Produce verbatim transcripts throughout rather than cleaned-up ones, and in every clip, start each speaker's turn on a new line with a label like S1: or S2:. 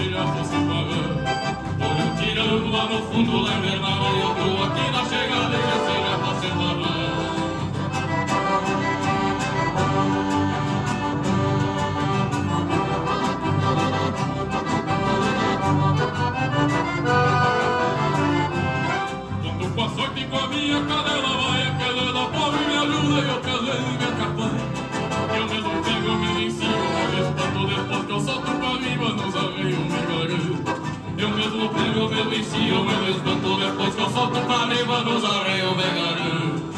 S1: filha fosse pagando. Olho tirando lá no fundo da invernada, e eu tô aqui na chegada e eu sei já pra separar. Quando com a sorte e com a minha cadela vai, aquela da pobre me ajuda e eu casei e me acapei. Eu mesmo pego, me ensino, me espanto depois que eu solto pra riba nos arreios me garanto. Eu mesmo pego, eu mesmo ensino, me espanto depois que eu solto pra riba nos arreios me garanto.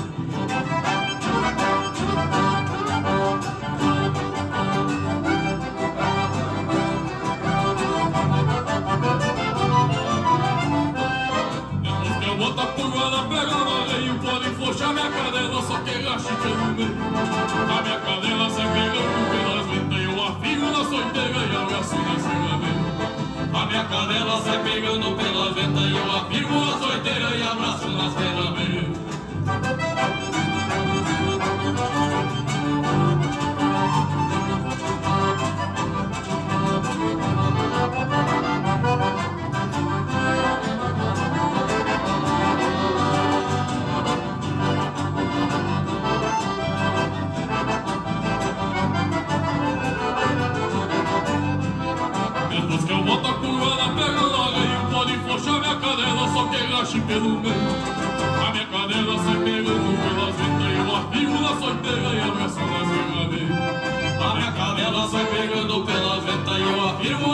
S1: Depois que eu boto a curvada, pega no arreio, pode flochar minha cadela, só que rache pelo meio. A minha cadela sai pegando pelas ventas e eu afirmo na soiteira e abraço na ferramenta. A minha cadela sai pegando pelas ventas e eu afirmo na soiteira e abraço nas ferramentas. Depois que eu boto a curvada, pega no arreio, pode flochar minha cadela, só que rache pelo meio. A minha cadela sai pegando pelas ventas e eu afirmo na soiteira e abraço nas ferramentas. A minha cadela sai pegando pelas ventas e eu afirmo